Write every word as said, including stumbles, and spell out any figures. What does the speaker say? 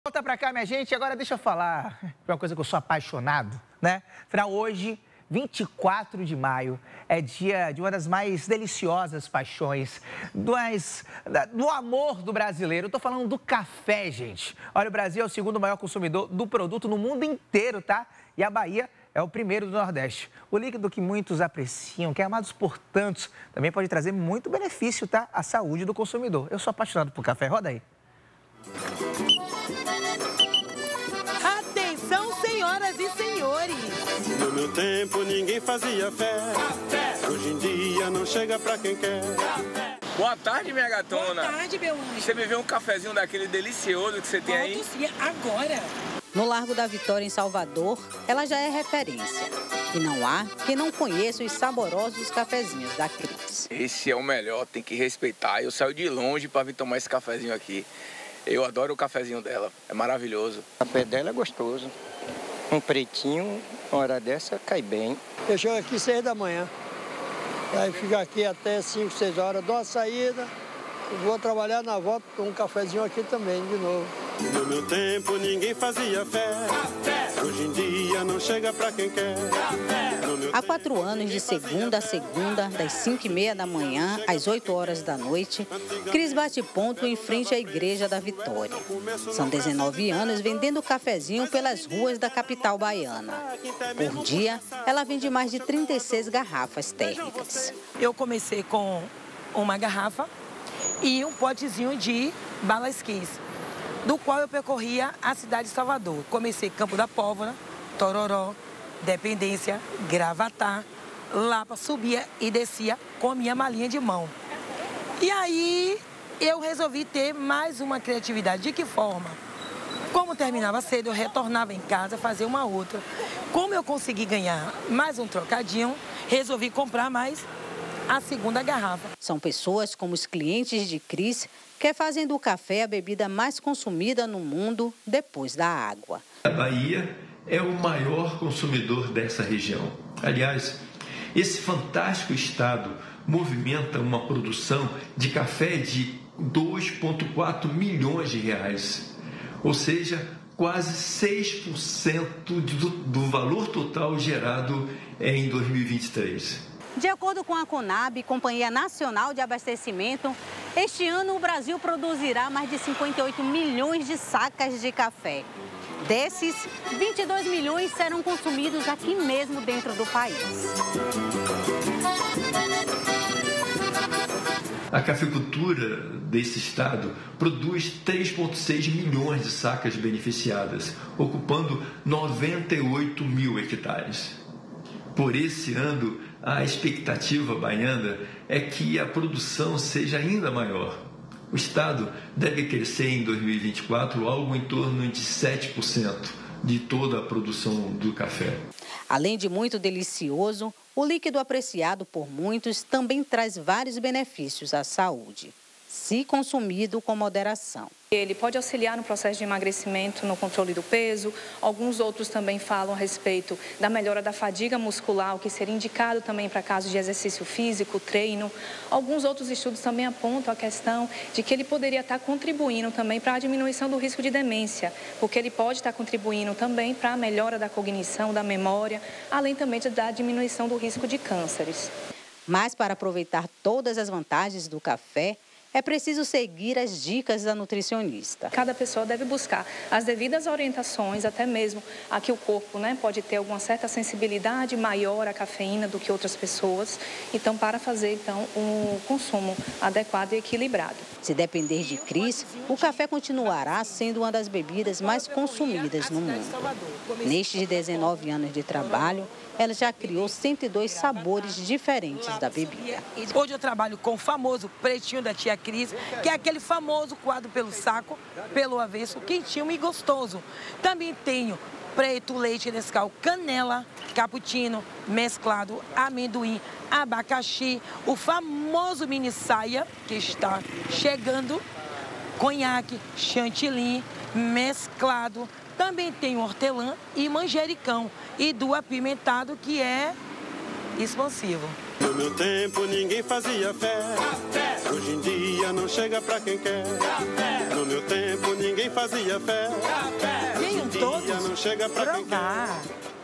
Volta pra cá, minha gente. Agora deixa eu falar uma coisa que eu sou apaixonado, né? Afinal, hoje, vinte e quatro de maio, é dia de uma das mais deliciosas paixões, do, mais, do amor do brasileiro. Eu tô falando do café, gente. Olha, o Brasil é o segundo maior consumidor do produto no mundo inteiro, tá? E a Bahia é o primeiro do Nordeste. O líquido que muitos apreciam, que é amado por tantos, também pode trazer muito benefício, tá? À saúde do consumidor. Eu sou apaixonado por café. Roda aí. Atenção, senhoras e senhores! No meu tempo ninguém fazia fé. Café. Hoje em dia não chega pra quem quer. Café. Boa tarde, minha gatona. Boa tarde, meu anjo. Você bebeu um cafezinho daquele delicioso que você tem aí? Sim, agora. No Largo da Vitória, em Salvador, ela já é referência. E não há quem não conheça os saborosos cafezinhos da Cris. Esse é o melhor, tem que respeitar. Eu saio de longe para vir tomar esse cafezinho aqui. Eu adoro o cafezinho dela, é maravilhoso. O café dela é gostoso. Um pretinho, uma hora dessa, cai bem. Eu chego aqui seis da manhã. Aí fico aqui até cinco, seis horas, dou uma saída. Vou trabalhar na volta, tomo um cafezinho aqui também, de novo. No meu tempo ninguém fazia fé. Café. Hoje em dia não chega pra quem quer. Café. Há quatro anos, de segunda a segunda, das cinco e meia da manhã às oito horas da noite, Cris bate ponto em frente à Igreja da Vitória. São dezenove anos vendendo cafezinho pelas ruas da capital baiana. Por dia, ela vende mais de trinta e seis garrafas térmicas. Eu comecei com uma garrafa e um potezinho de balas Kiss, do qual eu percorria a cidade de Salvador. Comecei Campo da Pólvora, Tororó, Dependência, Gravatá, Lapa, subia e descia com a minha malinha de mão. E aí eu resolvi ter mais uma criatividade. De que forma? Como terminava cedo, eu retornava em casa, fazer uma outra. Como eu consegui ganhar mais um trocadinho, resolvi comprar mais a segunda garrafa. São pessoas como os clientes de Cris que fazem do café a bebida mais consumida no mundo depois da água. A Bahia é o maior consumidor dessa região. Aliás, esse fantástico estado movimenta uma produção de café de dois vírgula quatro milhões de reais, ou seja, quase seis por cento do, do valor total gerado em dois mil e vinte e três. De acordo com a Conab, Companhia Nacional de Abastecimento, este ano o Brasil produzirá mais de cinquenta e oito milhões de sacas de café. Desses, vinte e dois milhões serão consumidos aqui mesmo dentro do país. A cafeicultura desse estado produz três vírgula seis milhões de sacas beneficiadas, ocupando noventa e oito mil hectares. Por esse ano, a expectativa baiana é que a produção seja ainda maior. O estado deve crescer em dois mil e vinte e quatro algo em torno de sete por cento de toda a produção do café. Além de muito delicioso, o líquido apreciado por muitos também traz vários benefícios à saúde, se consumido com moderação. Ele pode auxiliar no processo de emagrecimento, no controle do peso. Alguns outros também falam a respeito da melhora da fadiga muscular, o que seria indicado também para casos de exercício físico, treino. Alguns outros estudos também apontam a questão de que ele poderia estar contribuindo também para a diminuição do risco de demência, porque ele pode estar contribuindo também para a melhora da cognição, da memória, além também da diminuição do risco de cânceres. Mas para aproveitar todas as vantagens do café, é preciso seguir as dicas da nutricionista. Cada pessoa deve buscar as devidas orientações, até mesmo a que o corpo, né, pode ter alguma certa sensibilidade maior à cafeína do que outras pessoas. Então, para fazer então um consumo adequado e equilibrado. Se depender de Cris, o café continuará sendo uma das bebidas mais consumidas no mundo. Nestes dezenove anos de trabalho, ela já criou cento e dois sabores diferentes da bebida. Hoje eu trabalho com o famoso pretinho da tia Cris, que é aquele famoso coado pelo saco, pelo avesso, quentinho e gostoso. Também tenho preto, leite Nescau, canela, cappuccino, mesclado, amendoim, abacaxi, o famoso mini saia, que está chegando, conhaque, chantilly, mesclado. Também tem hortelã e manjericão, e do apimentado, que é expansivo. No meu tempo ninguém fazia fé. Hoje em dia não chega pra quem quer. No meu tempo ninguém fazia fé. Venham todos não chega pra provar.